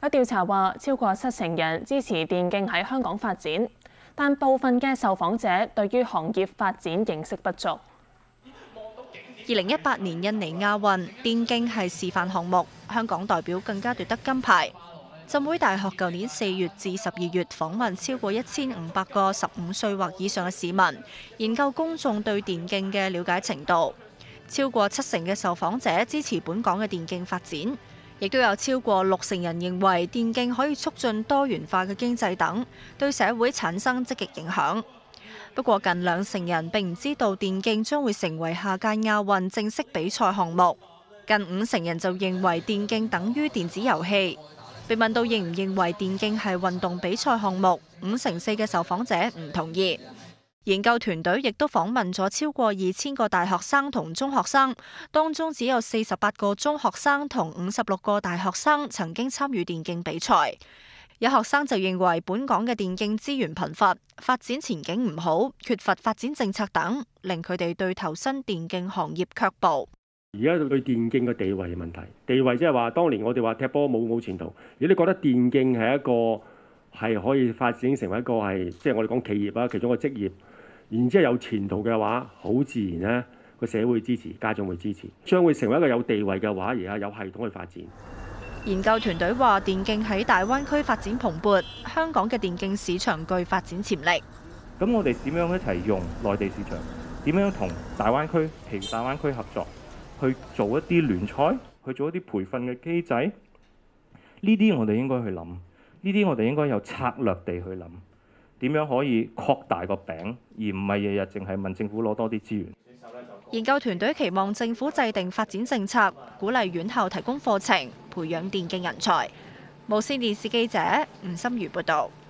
有調查話，超過70%人支持電競喺香港發展，但部分嘅受訪者對於行業發展認識不足。 2018年印尼亞運，電競係示範項目，香港代表更加奪得金牌。浸會大學舊年4月至12月訪問超過1500個15歲或以上嘅市民，研究公眾對電競嘅了解程度。超過70%嘅受訪者支持本港嘅電競發展，亦都有超過60%人認為電競可以促進多元化嘅經濟等，對社會產生積極影響。不過近20%人並唔知道電競將會成為下屆亞運正式比賽項目，近50%人就認為電競等於電子遊戲。被問到認唔認為電競係運動比賽項目，54%嘅受訪者唔同意。研究團隊亦都訪問咗超過2000個大學生同中學生，當中只有48個中學生同56個大學生曾經參與電競比賽。有學生就認為本港嘅電競資源貧乏，發展前景唔好，缺乏發展政策等，令佢哋對投身電競行業卻步。 而家對電競嘅地位嘅問題，地位即係話，當年我哋話踢波冇前途，如果你覺得電競係一個係可以發展成為一個係即係我哋講企業啊，其中一個職業，然之後有前途嘅話，好自然呢個社會支持，家長會支持，將會成為一個有地位嘅話，而家有系統去發展。 研究團隊話，電競喺大灣區發展蓬勃，香港嘅電競市場具發展潛力。 咁我哋點樣一齊用內地市場？點樣同大灣區其大灣區合作？去做一啲聯賽，去做一啲培訓嘅機制，呢啲我哋應該去諗，呢啲我哋應該有策略地去諗，點樣可以擴大個餅，而唔係日日淨係問政府攞多啲資源。 研究團隊期望政府制定發展政策，鼓勵院校提供課程，培養電競人才。無線電視記者吳心如報導。